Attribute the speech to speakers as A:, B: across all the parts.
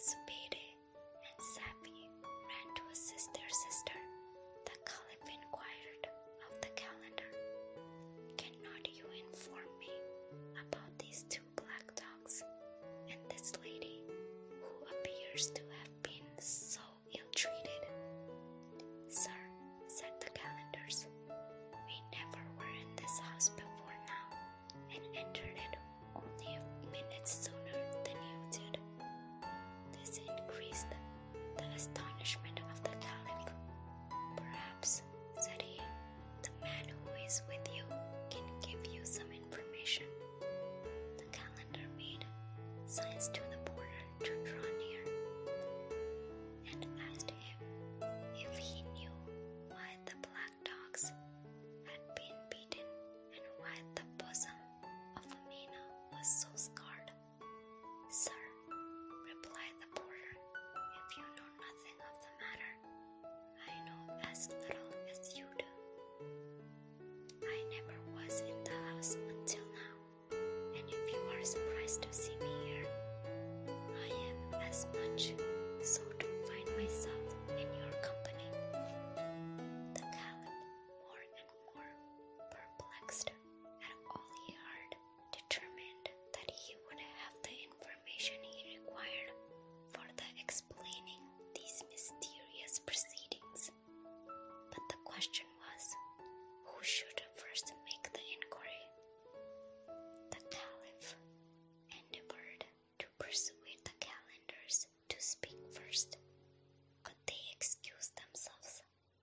A: Zubaydah and Safi ran to assist their sister. The Caliph inquired of the calendar, "Cannot you inform me about these two black dogs and this lady who appears to have been so ill-treated?" "Sir," said the Calenders, "we never were in this house before now, and entered it only a minute sooner than you did." This increased the astonishment of the Caliph. "Perhaps," said he, "the man who is with you can give you some information." The Calendar made signs to the porter to draw near, and asked him if he knew why the black dogs had been beaten and why the bosom of Amina was so scarred. "Sir," replied the porter, "if you know nothing of the matter, I know as little as you do. I never was in the house until now, and if you are surprised to see me here, I am as much so to find myself in your company." The Caliph, more and more perplexed at all he heard, determined that he would have the information he required for the explaining these mysterious proceedings. But the question was, who should first make the inquiry? The Caliph endeavored to persuade the Calenders to speak first, but they excused themselves.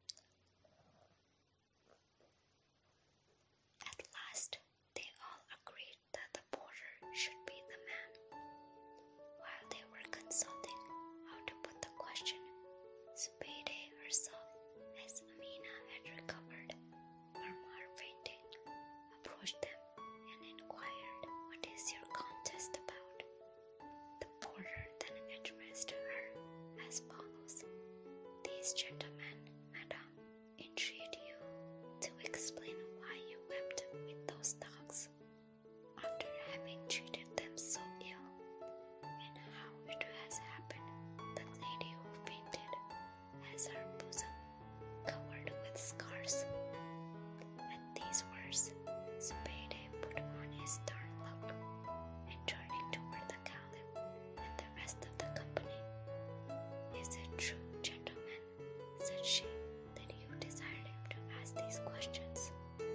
A: At last, they all agreed that the porter should be the man. While they were consulting how to put the question, Zubaydah herself, as Amina had recovered from her fainting, approached them and inquired, "What is your contest about?" The porter then addressed her as follows: "These gentlemen, madam, entreat you to explain why you wept with those dogs, after having treated them so ill, and how it has happened the lady who fainted has her bosom covered with scars." At these words, Zubaydah put on his stern look, and turning toward the Caliph and the rest of the company, "Is it true, gentlemen," said she, "that you desired him to ask these questions?"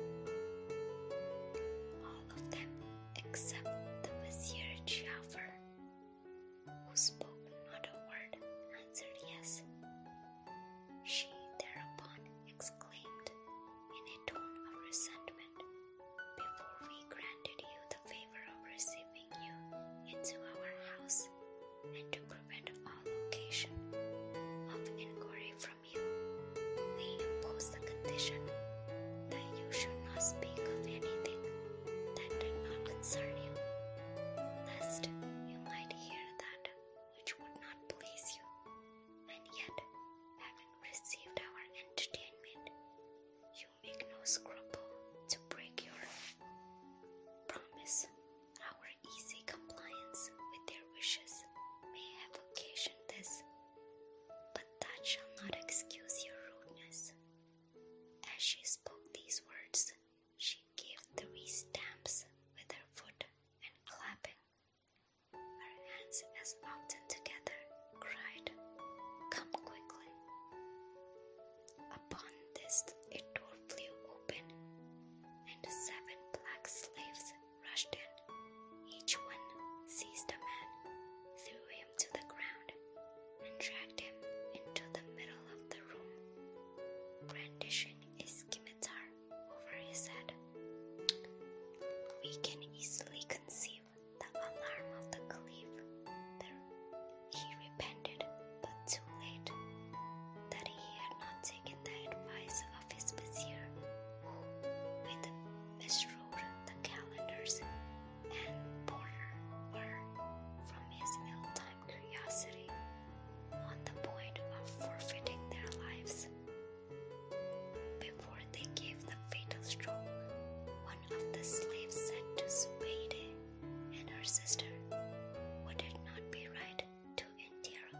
A: All of them, except the Vizier Jafar, who spoke not a word, answered yes. She thereupon exclaimed in a tone of resentment, "Before we granted you the favor of receiving you into our house, and to prevent all occasion of inquiry from you, we imposed the condition that you should not speak of anything that did not concern you, lest you might hear that which would not please you, and yet, having received our entertainment, you make no scruple to break your promise. Our easy compliance with their wishes may have occasioned this, but that shall not excuse your rudeness." As she spoke these words, she gave 3 stamps with her foot, and clapping her hands as often together, cried, "Come quickly." Upon this, a door flew open, and 7 black slaves rushed in. Each one seized a man, threw him to the ground, and dragged him into the middle of the room, brandishing a scimitar over his head. We can easily conceive the alarm of the Caliph. He repented, but too late, that he had not taken the advice of his Vizier, who, with Mesrour the Calenders and porter, were, from his ill-timed curiosity, on the point of forfeiting their lives. Before they gave the fatal stroke, one of the slaves said to Zubaydah and her sister, "Would it not be right to interrogate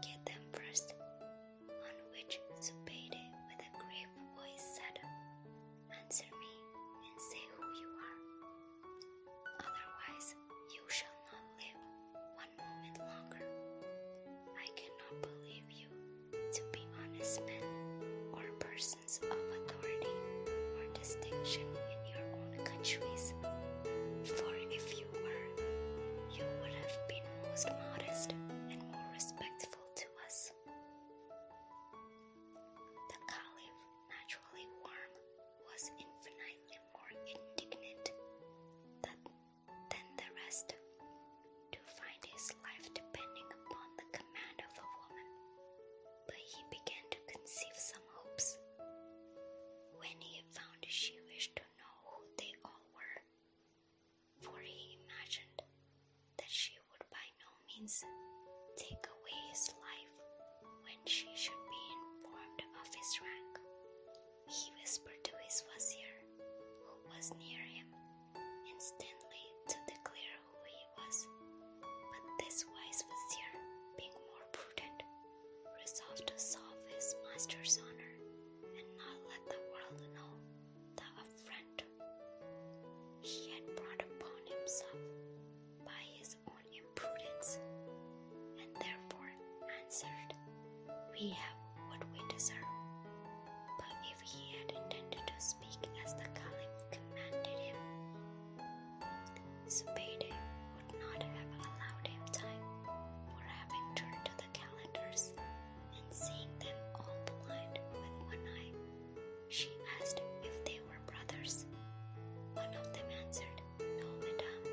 A: Zubaydah would not have allowed him time, for having turned to the calendars and seeing them all blind with one eye, she asked if they were brothers. One of them answered, "No, madame."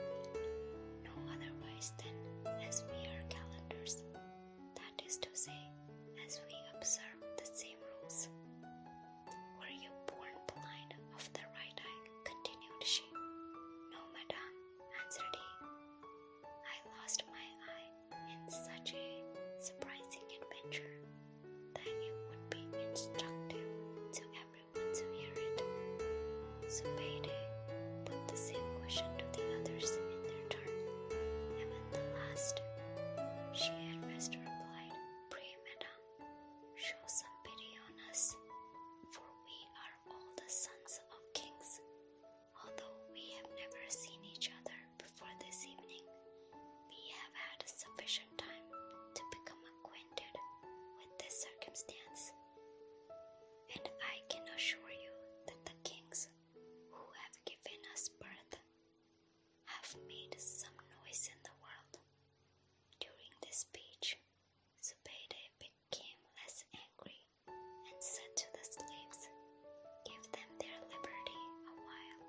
A: "No otherwise than as we are calendars, that is to say, as we observe the same rules." "Were you born blind of the right eye?" continued she. "No, madame," answered he. "I lost my eye in such a surprising adventure that it would be instructive to everyone to hear it." Zubaydah put the same question to the others in their turn, and when the last she addressed replied, "Pray, madame, show some pity on us, for we are all the sons of kings. Although we have never seen each other before this evening, we have had sufficient time to become acquainted with this circumstance. And I can assure you that the kings who have given us birth have made some noise in the world." During this speech, Zubaydah became less angry and said to the slaves, "Give them their liberty a while,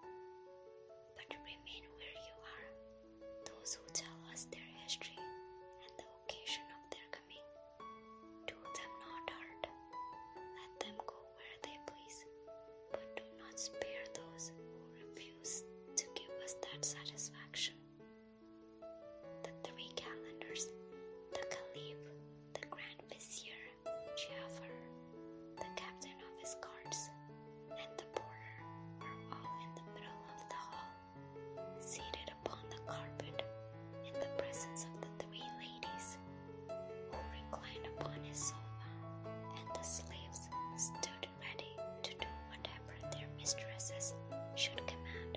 A: but remain where you are. Those who tell us their history and the occasion of their coming, do them not hurt. Let them go where they please, but do not spare those who refuse to give us that satisfaction." The three calendars, the Caliph, the Grand Vizier, Jafar, the captain of his guards, and the porter were all in the middle of the hall, seated upon the carpet in the presence of the three ladies, who reclined upon his sofa, and the slaves stood ready to do whatever their mistresses should command.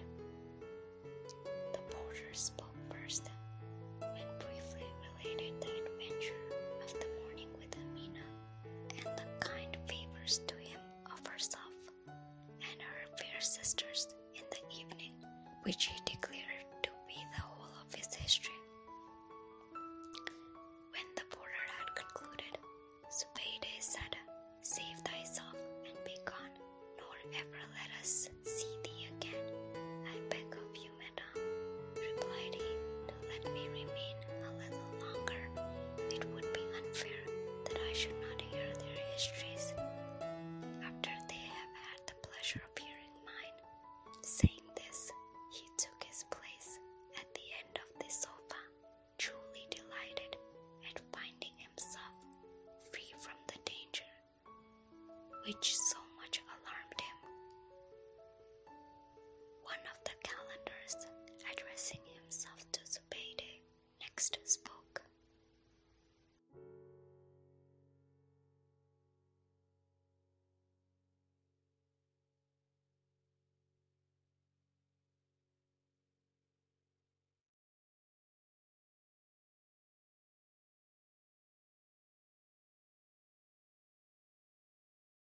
A: The porter spoke first, and briefly related the adventure of the morning with Amina, and the kind favors to him of herself and her fair sisters in the evening, which he declared to be the whole of his history. When the porter had concluded, Zubaydah said, "Save thyself and be gone, nor ever let us see thee again." "I beg of you, madame," replied he, "to let me remain a little longer. It would be unfair that I should not hear their histories after they have had the pleasure of hearing mine." Saying this, he took his place at the end of the sofa, truly delighted at finding himself free from the danger which so